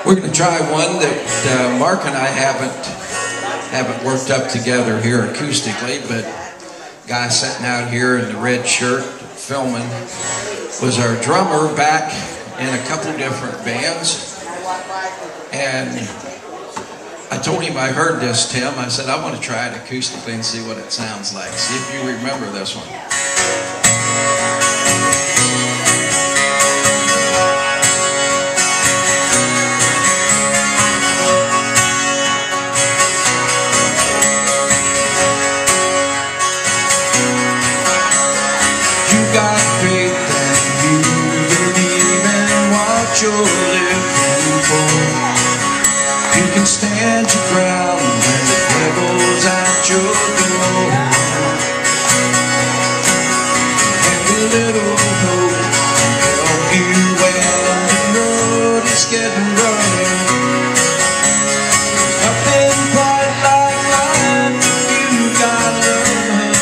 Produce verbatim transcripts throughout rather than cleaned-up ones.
We're going to try one that uh, Mark and I haven't haven't worked up together here acoustically, but guy sitting out here in the red shirt filming was our drummer back in a couple different bands. And I told him I heard this, Tim. I said, I want to try it acoustically and see what it sounds like. See if you remember this one. Got faith and you believe in what you're living for. You can stand your ground when the devil's at your door. Every little hope can help you when the road is getting rough. Nothing quite like life if you got love.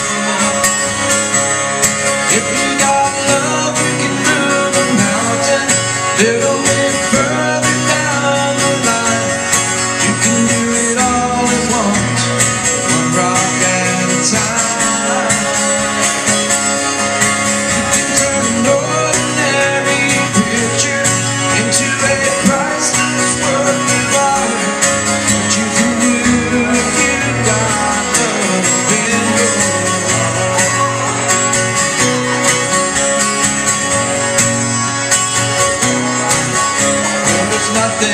If you got love, you can move a mountain, little bit further down the line. You can do it all at once, one rock at a time. You can turn an ordinary picture into a priceless work of art. What you can do if you got love in your heart. Nothing